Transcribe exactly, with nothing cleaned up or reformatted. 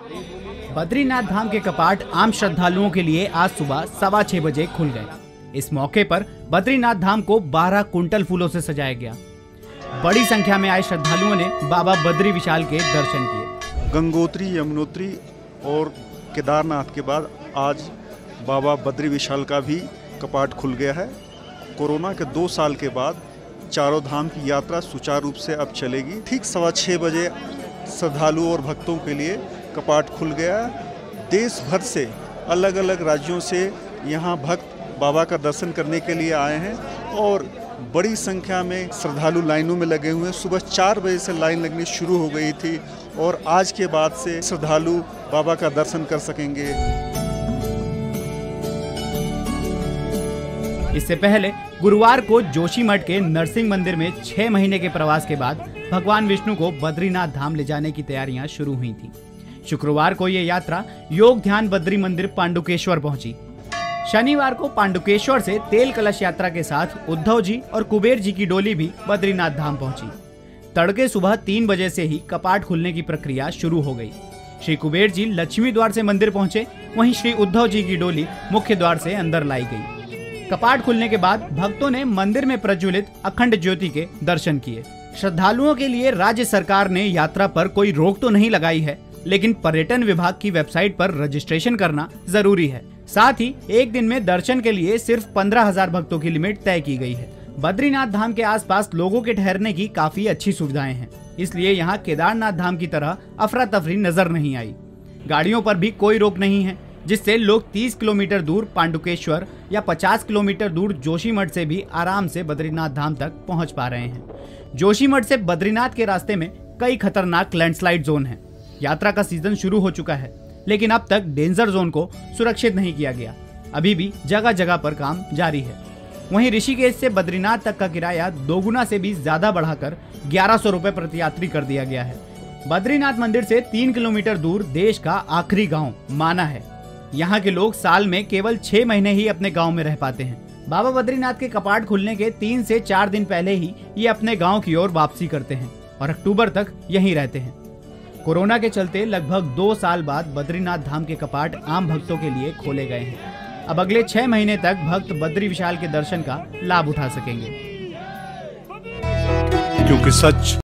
बद्रीनाथ धाम के कपाट आम श्रद्धालुओं के लिए आज सुबह सवा छह बजे खुल गए। इस मौके पर बद्रीनाथ धाम को बारह कुंटल फूलों से सजाया गया। बड़ी संख्या में आए श्रद्धालुओं ने बाबा बद्री विशाल के दर्शन किए। गंगोत्री, यमुनोत्री और केदारनाथ के बाद आज बाबा बद्री विशाल का भी कपाट खुल गया है। कोरोना के दो साल के बाद चारों धाम की यात्रा सुचारू रूप से अब चलेगी। ठीक सवा छः बजे श्रद्धालुओं और भक्तों के लिए कपाट खुल गया। देश भर से अलग अलग राज्यों से यहाँ भक्त बाबा का दर्शन करने के लिए आए हैं और बड़ी संख्या में श्रद्धालु लाइनों में लगे हुए हैं। सुबह चार बजे से लाइन लगनी शुरू हो गई थी और आज के बाद से श्रद्धालु बाबा का दर्शन कर सकेंगे। इससे पहले गुरुवार को जोशीमठ के नरसिंह मंदिर में छह महीने के प्रवास के बाद भगवान विष्णु को बद्रीनाथ धाम ले जाने की तैयारियां शुरू हुई थी। शुक्रवार को ये यात्रा योग ध्यान बद्री मंदिर पांडुकेश्वर पहुंची। शनिवार को पांडुकेश्वर से तेल कलश यात्रा के साथ उद्धव जी और कुबेर जी की डोली भी बद्रीनाथ धाम पहुंची। तड़के सुबह तीन बजे से ही कपाट खुलने की प्रक्रिया शुरू हो गई। श्री कुबेर जी लक्ष्मी द्वार से मंदिर पहुंचे, वहीं श्री उद्धव जी की डोली मुख्य द्वार से अंदर लाई गई। कपाट खुलने के बाद भक्तों ने मंदिर में प्रज्वलित अखंड ज्योति के दर्शन किए। श्रद्धालुओं के लिए राज्य सरकार ने यात्रा पर कोई रोक तो नहीं लगाई है, लेकिन पर्यटन विभाग की वेबसाइट पर रजिस्ट्रेशन करना जरूरी है। साथ ही एक दिन में दर्शन के लिए सिर्फ पंद्रह हजार भक्तों की लिमिट तय की गई है। बद्रीनाथ धाम के आसपास लोगों के ठहरने की काफी अच्छी सुविधाएं हैं, इसलिए यहाँ केदारनाथ धाम की तरह अफरा तफरी नजर नहीं आई। गाड़ियों पर भी कोई रोक नहीं है, जिससे लोग तीस किलोमीटर दूर पांडुकेश्वर या पचास किलोमीटर दूर जोशीमठ से भी आराम से बद्रीनाथ धाम तक पहुँच पा रहे हैं। जोशीमठ से बद्रीनाथ के रास्ते में कई खतरनाक लैंडस्लाइड जोन हैं। यात्रा का सीजन शुरू हो चुका है, लेकिन अब तक डेंजर जोन को सुरक्षित नहीं किया गया। अभी भी जगह जगह पर काम जारी है। वहीं ऋषिकेश से बद्रीनाथ तक का किराया दोगुना से भी ज्यादा बढ़ाकर ग्यारह सौ रुपए प्रति यात्री कर दिया गया है। बद्रीनाथ मंदिर से तीन किलोमीटर दूर देश का आखिरी गांव माना है। यहाँ के लोग साल में केवल छह महीने ही अपने गाँव में रह पाते हैं। बाबा बद्रीनाथ के कपाट खुलने के तीन से चार दिन पहले ही ये अपने गाँव की ओर वापसी करते हैं और अक्टूबर तक यहीं रहते हैं। कोरोना के चलते लगभग दो साल बाद बद्रीनाथ धाम के कपाट आम भक्तों के लिए खोले गए हैं। अब अगले छह महीने तक भक्त बद्री विशाल के दर्शन का लाभ उठा सकेंगे, क्योंकि सच